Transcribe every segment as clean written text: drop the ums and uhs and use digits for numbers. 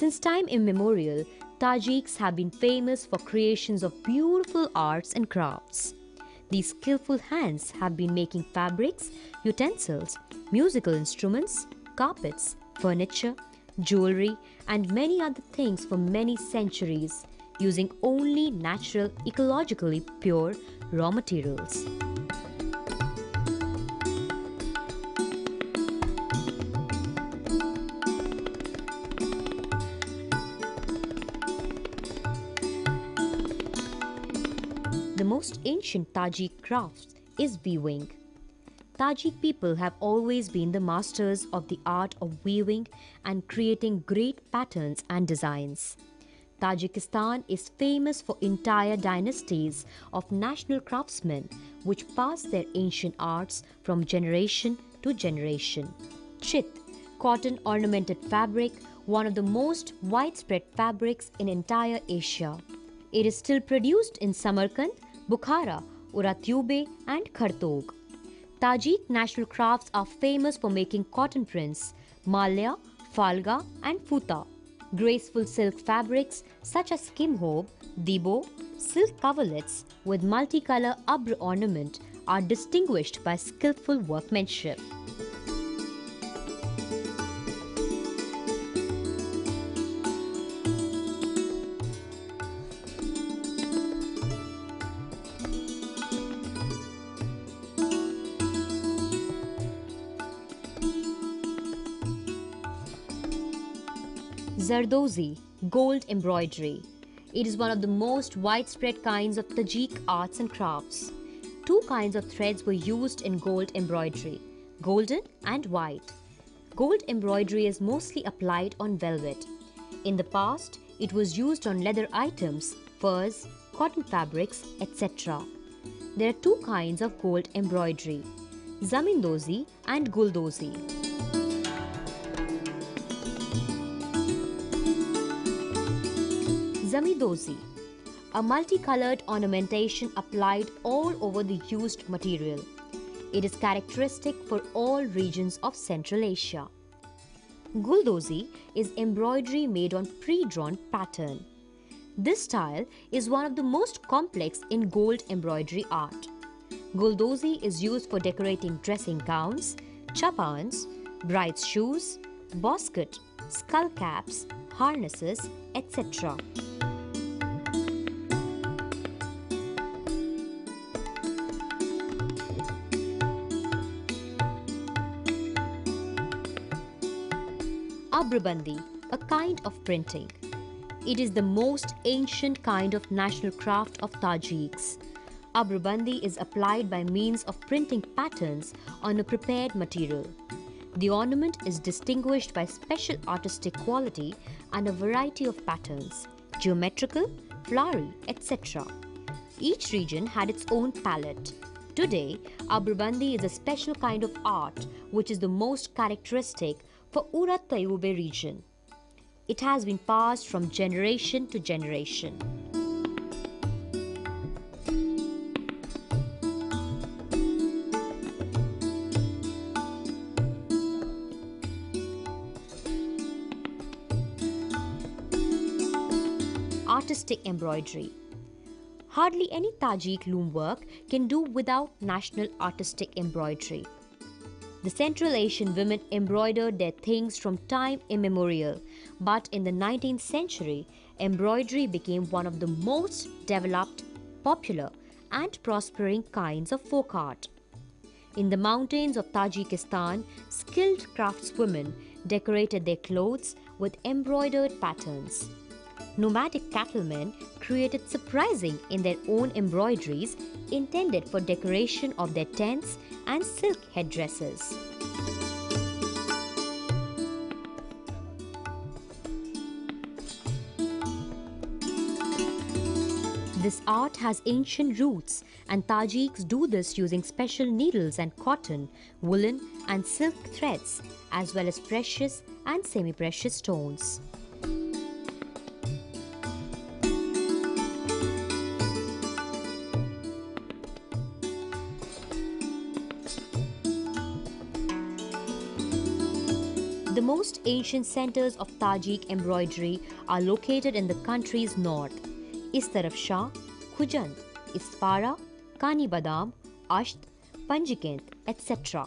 Since time immemorial, Tajiks have been famous for creations of beautiful arts and crafts. These skillful hands have been making fabrics, utensils, musical instruments, carpets, furniture, jewelry, and many other things for many centuries, using only natural, ecologically pure raw materials. The most ancient Tajik craft is weaving. Tajik people have always been the masters of the art of weaving and creating great patterns and designs. Tajikistan is famous for entire dynasties of national craftsmen which pass their ancient arts from generation to generation. Chit, cotton ornamented fabric, one of the most widespread fabrics in entire Asia. It is still produced in Samarkand, Bukhara, Uratyube and Khartog. Tajik national crafts are famous for making cotton prints, malya, falga and futa. Graceful silk fabrics such as kimhob, dibo, silk coverlets with multicolor abr ornament are distinguished by skillful workmanship. Zardozi, gold embroidery. It is one of the most widespread kinds of Tajik arts and crafts. Two kinds of threads were used in gold embroidery, golden and white. Gold embroidery is mostly applied on velvet. In the past, it was used on leather items, furs, cotton fabrics, etc. There are two kinds of gold embroidery, Zamindozi and Guldozi. Zamidozi, a multicolored ornamentation applied all over the used material. It is characteristic for all regions of Central Asia. Guldozi is embroidery made on pre-drawn pattern. This style is one of the most complex in gold embroidery art. Guldozi is used for decorating dressing gowns, chapans, bride's shoes, bosquet, skull caps, harnesses, etc. Abrabandi, a kind of printing. It is the most ancient kind of national craft of Tajiks. Abrabandi is applied by means of printing patterns on a prepared material. The ornament is distinguished by special artistic quality and a variety of patterns, geometrical, flowery, etc. Each region had its own palette. Today, Abrabandi is a special kind of art which is the most characteristic for Uratyube region. It has been passed from generation to generation. Artistic embroidery. Hardly any Tajik loom work can do without national artistic embroidery. The Central Asian women embroidered their things from time immemorial, but in the 19th century, embroidery became one of the most developed, popular, and prospering kinds of folk art. In the mountains of Tajikistan, skilled craftswomen decorated their clothes with embroidered patterns. Nomadic cattlemen created surprising in their own embroideries intended for decoration of their tents and silk headdresses. This art has ancient roots, and Tajiks do this using special needles and cotton, woolen and silk threads, as well as precious and semi-precious stones. The most ancient centers of Tajik embroidery are located in the country's north: Istaraf Shah, Khujand, Isfara, Kanibadam, Asht, Panjikent, etc.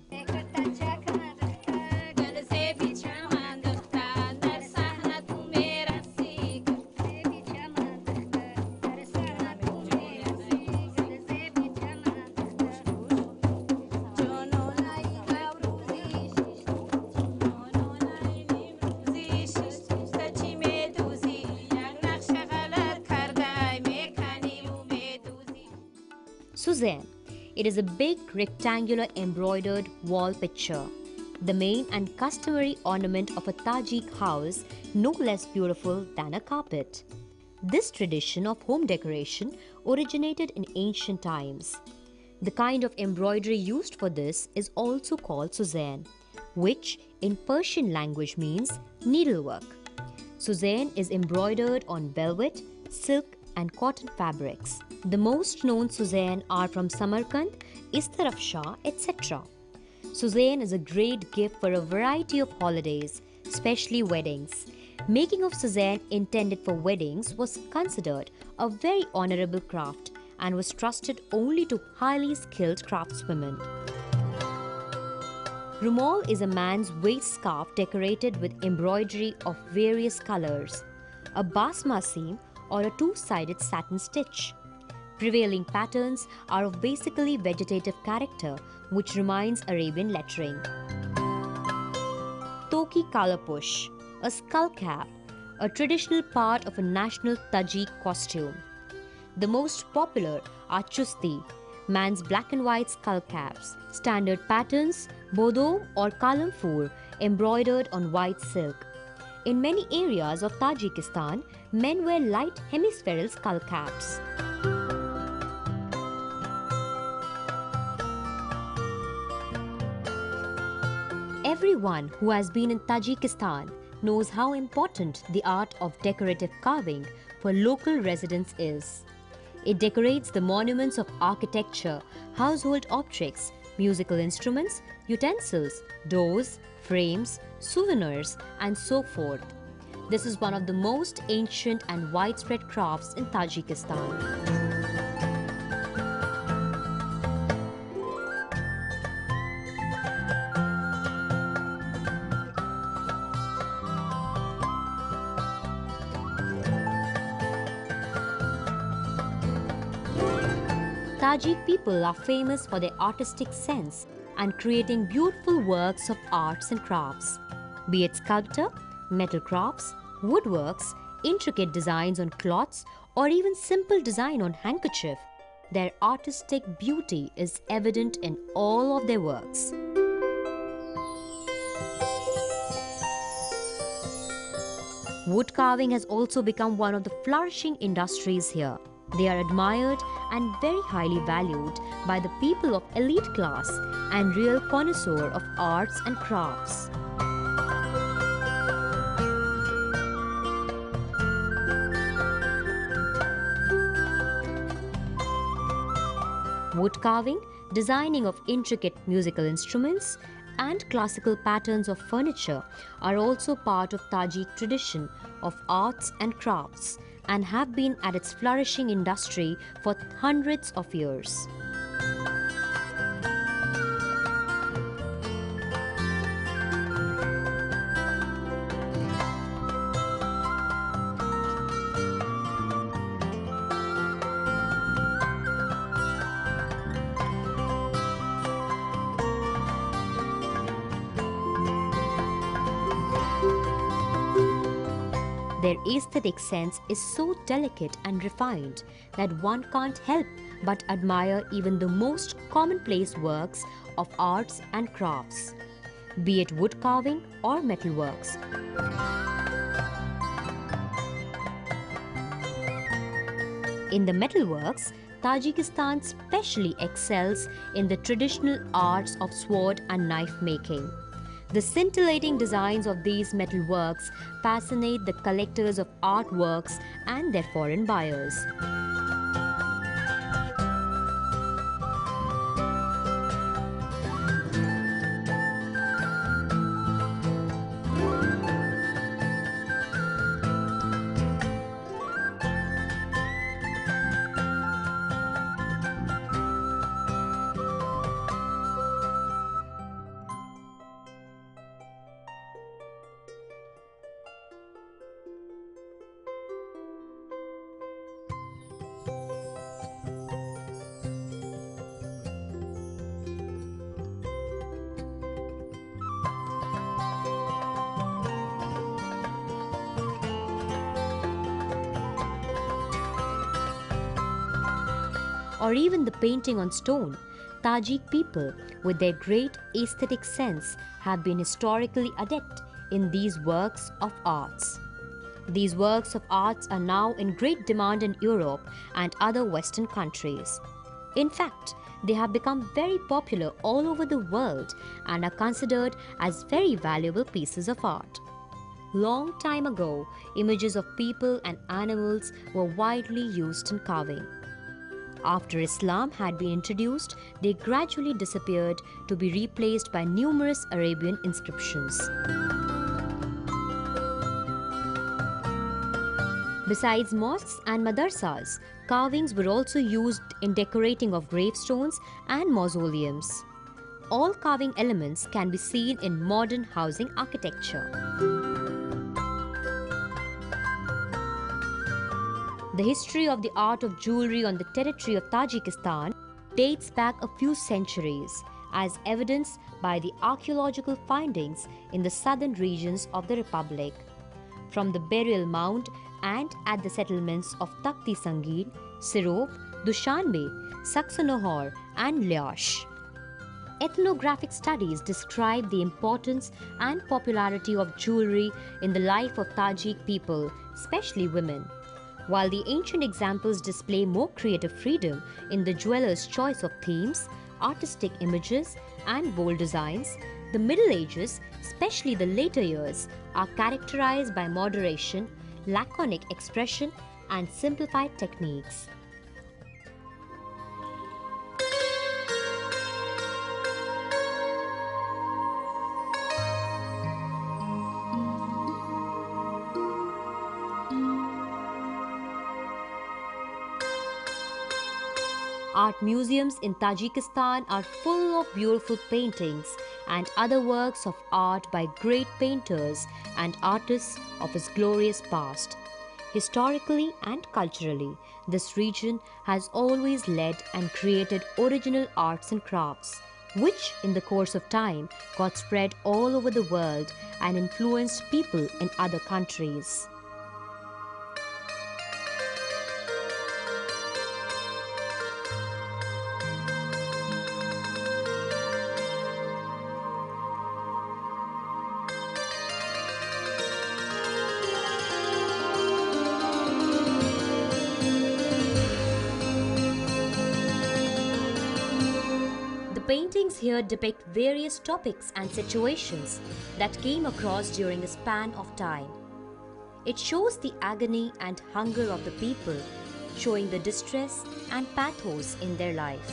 Suzanne. It is a big rectangular embroidered wall picture, the main and customary ornament of a Tajik house, no less beautiful than a carpet. This tradition of home decoration originated in ancient times. The kind of embroidery used for this is also called Suzanne, which in Persian language means needlework. Suzanne is embroidered on velvet, silk, and cotton fabrics. The most known Suzanne are from Samarkand, Istaraf Shah, etc. Suzanne is a great gift for a variety of holidays, especially weddings. Making of Suzanne intended for weddings was considered a very honorable craft and was trusted only to highly skilled craftswomen. Rumal is a man's waist scarf decorated with embroidery of various colors, a basma seam or a two-sided satin stitch. Prevailing patterns are of basically vegetative character, which reminds Arabian lettering. Toki Kalapush, a skull cap, a traditional part of a national Tajik costume. The most popular are chusti, man's black and white skull caps, standard patterns, bodo or kalamfur, embroidered on white silk. In many areas of Tajikistan, men wear light hemispherical skull caps. Everyone who has been in Tajikistan knows how important the art of decorative carving for local residents is. It decorates the monuments of architecture, household objects, musical instruments, utensils, doors, frames, souvenirs, and so forth. This is one of the most ancient and widespread crafts in Tajikistan. Tajik people are famous for their artistic sense and creating beautiful works of arts and crafts, be it sculpture, metal crafts, woodworks, intricate designs on cloths, or even simple design on handkerchief. Their artistic beauty is evident in all of their works. Wood carving has also become one of the flourishing industries here. They are admired and very highly valued by the people of elite class and real connoisseur of arts and crafts. Wood carving, designing of intricate musical instruments, and classical patterns of furniture are also part of Tajik tradition of arts and crafts and have been at its flourishing industry for hundreds of years. Their aesthetic sense is so delicate and refined that one can't help but admire even the most commonplace works of arts and crafts, be it wood carving or metalworks. In the metalworks, Tajikistan specially excels in the traditional arts of sword and knife making. The scintillating designs of these metalworks fascinate the collectors of artworks and their foreign buyers. or even the painting on stone, Tajik people, with their great aesthetic sense, have been historically adept in these works of arts. These works of arts are now in great demand in Europe and other Western countries. In fact, they have become very popular all over the world and are considered as very valuable pieces of art. Long time ago, images of people and animals were widely used in carving. After Islam had been introduced, they gradually disappeared to be replaced by numerous Arabian inscriptions. Besides mosques and madrasas, carvings were also used in decorating of gravestones and mausoleums. All carving elements can be seen in modern housing architecture. The history of the art of jewelry on the territory of Tajikistan dates back a few centuries, as evidenced by the archaeological findings in the southern regions of the Republic. From the burial mound and at the settlements of Takhti Sangir, Sirov, Dushanbe, Saxonohor, and Lyash. Ethnographic studies describe the importance and popularity of jewelry in the life of Tajik people, especially women. While the ancient examples display more creative freedom in the jeweler's choice of themes, artistic images, and bold designs, the Middle Ages, especially the later years, are characterized by moderation, laconic expression, and simplified techniques. Art museums in Tajikistan are full of beautiful paintings and other works of art by great painters and artists of its glorious past. Historically and culturally, this region has always led and created original arts and crafts, which in the course of time got spread all over the world and influenced people in other countries. Paintings here depict various topics and situations that came across during a span of time. It shows the agony and hunger of the people, showing the distress and pathos in their life.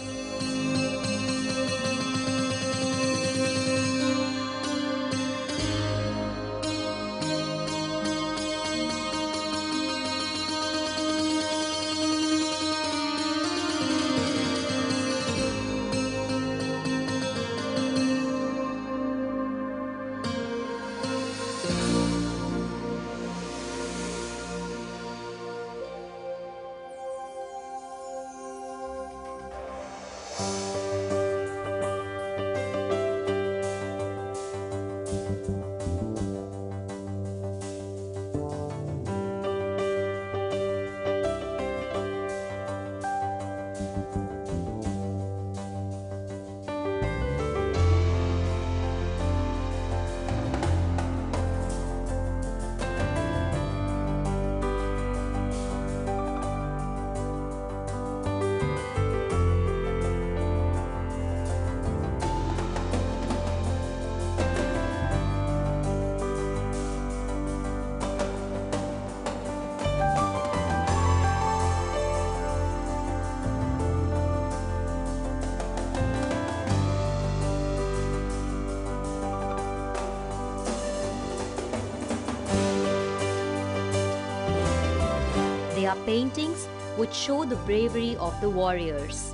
They are paintings which show the bravery of the warriors.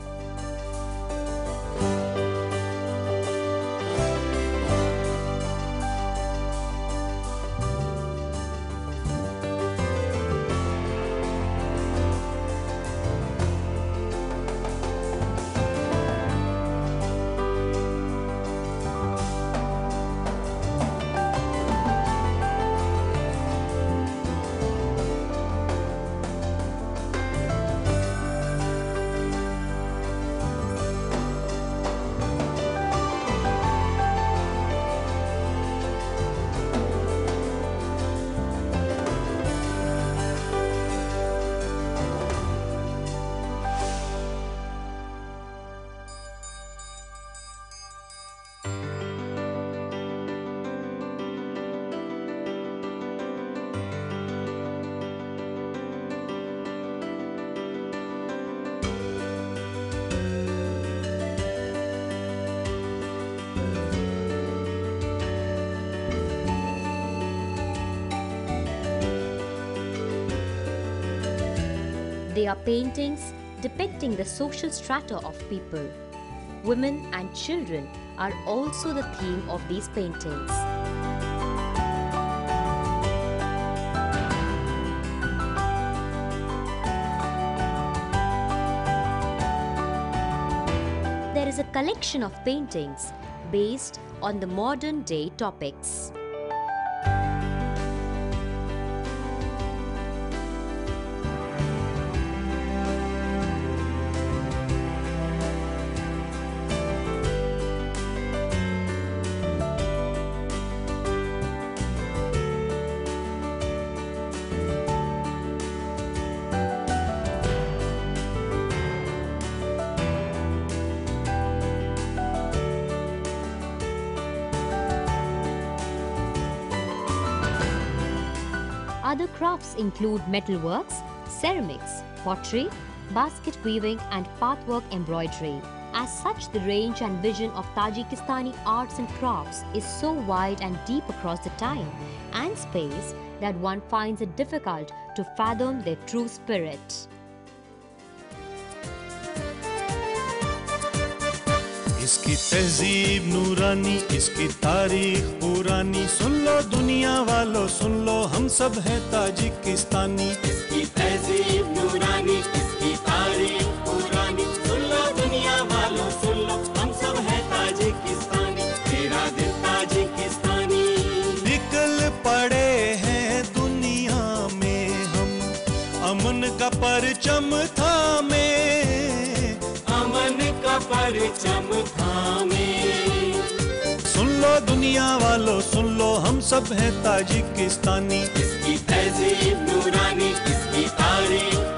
They are paintings depicting the social strata of people. Women and children are also the theme of these paintings. There is a collection of paintings based on the modern day topics. Other crafts include metalworks, ceramics, pottery, basket weaving and pathwork embroidery. As such, the range and vision of Tajikistani arts and crafts is so wide and deep across the time and space that one finds it difficult to fathom their true spirit. इसकी तहजीब नूरानी, इसकी तारीख पुरानी, सुन लो दुनिया वालों सुन लो, हम सब हैं ताजिकिस्तानी। इसकी तहजीब नूरानी, इसकी तारीख पुरानी, सुन लो दुनिया वालों सुन लो, हम सब हैं ताजिकिस्तानी। तेरा दिल ताजिकिस्तानी। निकल पड़े हैं दुनिया में हम, अमन का परचम थामे, अमन का परचम थामे। सुन लो दुनिया वालों सुन लो, हम सब हैं ताजिकिस्तानी। इसकी तहजीब नूरानी, इसकी तारीख